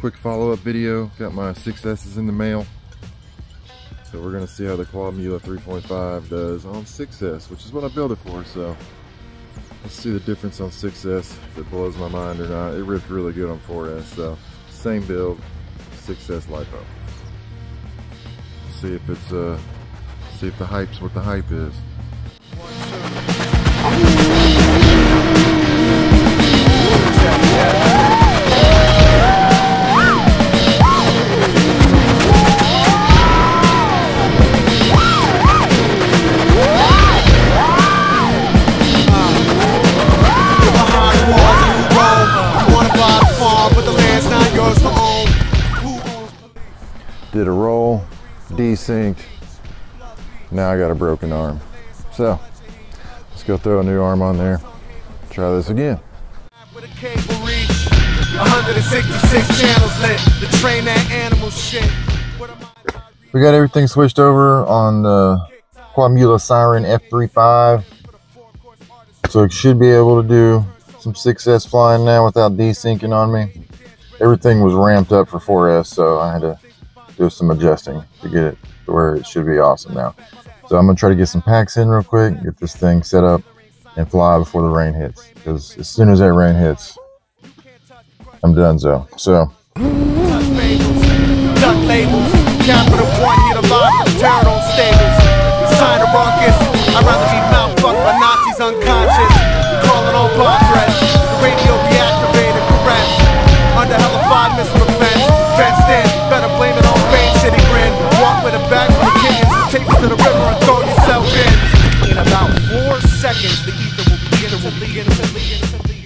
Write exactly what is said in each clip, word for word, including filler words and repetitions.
quick follow-up video. Got my six S's in the mail. So we're gonna see how the Quadmula three point five does on six S, which is what I built it for. So let's see the difference on six S, if it blows my mind or not. It ripped really good on four S, so same build, six S LiPo. See if it's uh, see if the hype's what the hype is. Did a roll, desynced, now I got a broken arm. So, let's go throw a new arm on there, try this again. one hundred sixty-six channels lit, the train that animal shit. We got everything switched over on the Quadmula Siren F thirty-five. So it should be able to do some six S flying now without desyncing on me. Everything was ramped up for four S, so I had to do some adjusting to get it to where it should be awesome now. So I'm gonna try to get some packs in real quick, get this thing set up and fly before the rain hits, because as soon as that rain hits, I'm done. So so duck labels, capital one, hit a lot, turn on stables, sign a ruckus. I'd rather be mouth fucked by Nazis unconscious, crawling on progress, the radio reactivated, caress, under hella five missile defense, fenced in, better blame it on Bain City grin, walk with a bag for the kittens, take it to the river and throw yourself in. In about four seconds, the ether will begin to begin to begin to begin.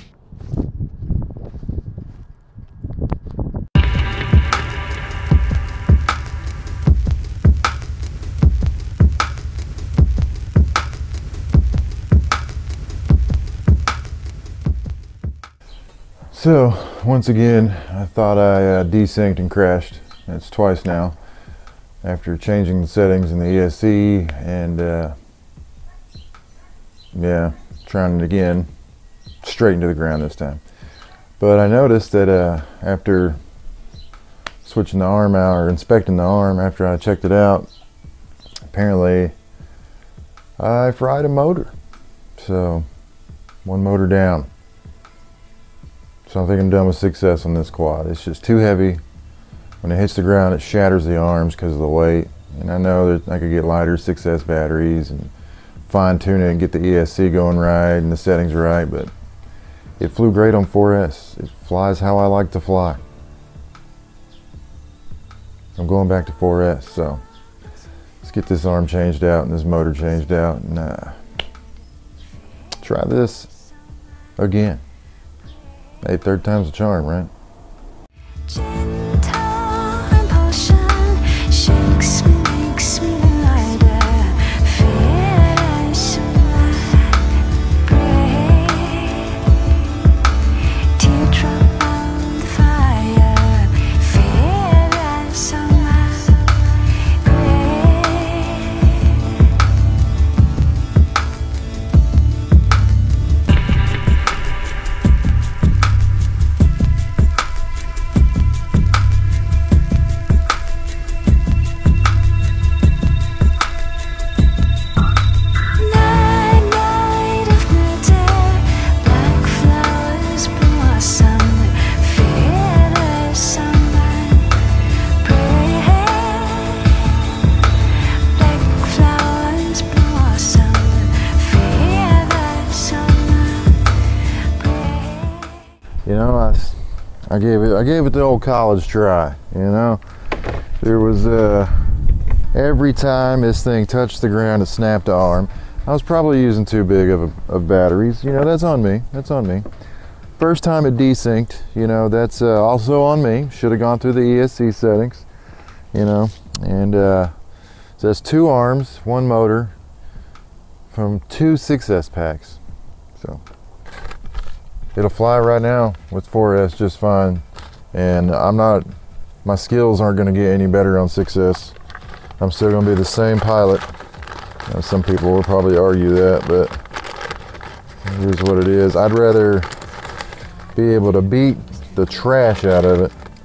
So, once again, I thought I uh, desynced and crashed. That's twice now. After changing the settings in the E S C and, uh, yeah, trying it again, straight into the ground this time. But I noticed that uh, after switching the arm out, or inspecting the arm after I checked it out, apparently I fried a motor. So, one motor down. So I think I'm done with six S on this quad. It's just too heavy. When it hits the ground, it shatters the arms because of the weight. And I know that I could get lighter six S batteries and fine tune it and get the E S C going right and the settings right, but it flew great on four S. It flies how I like to fly. I'm going back to four S, so let's get this arm changed out and this motor changed out and uh, try this again. Hey, third time's a charm, right? You know, I, I gave it I gave it the old college try. You know, there was uh, every time this thing touched the ground, it snapped the arm. I was probably using too big of, a, of batteries. You know, that's on me. That's on me. First time it desynced. You know, that's uh, also on me. Should have gone through the E S C settings. You know, and uh, so that's two arms, one motor from two six S packs. So. It'll fly right now with four S just fine, and I'm not, my skills aren't going to get any better on six S. I'm still going to be the same pilot. Now, some people will probably argue that, but here's what it is. I'd rather be able to beat the trash out of it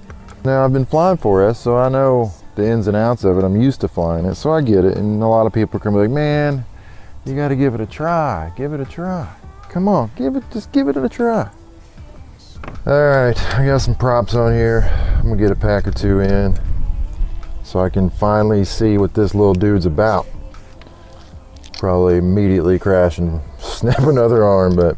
Now I've been flying four S, so I know the ins and outs of it. I'm used to flying it, so I get it. And a lot of people can be like, man, you got to give it a try. Give it a try. Come on, give it, just give it a try. All right, I got some props on here. I'm gonna get a pack or two in so I can finally see what this little dude's about. Probably immediately crash and snap another arm, but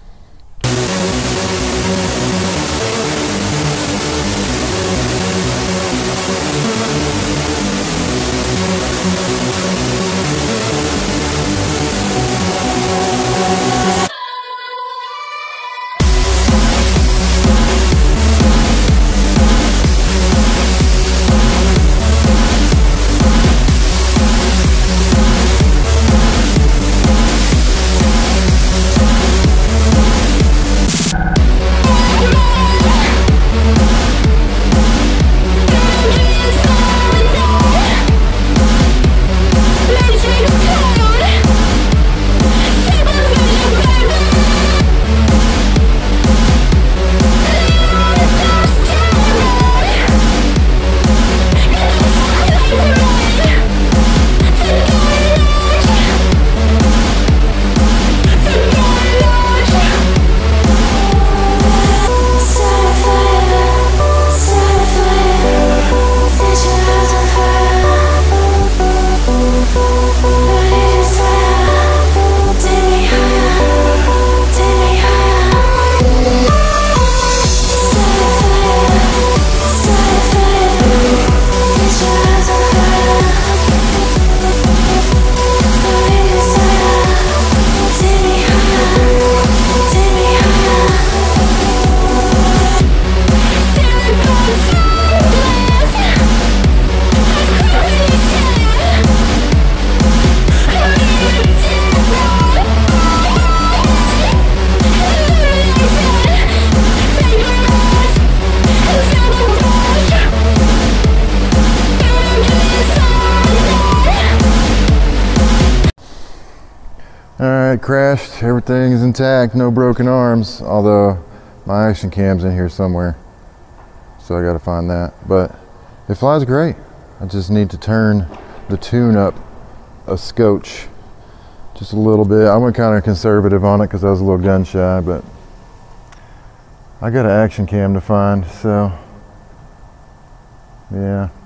Alright, crashed, everything is intact, no broken arms, although my action cam's in here somewhere, so I gotta find that. But it flies great. I just need to turn the tune up a scotch, just a little bit. I'm kind of conservative on it because I was a little gun shy, but I got an action cam to find, so yeah.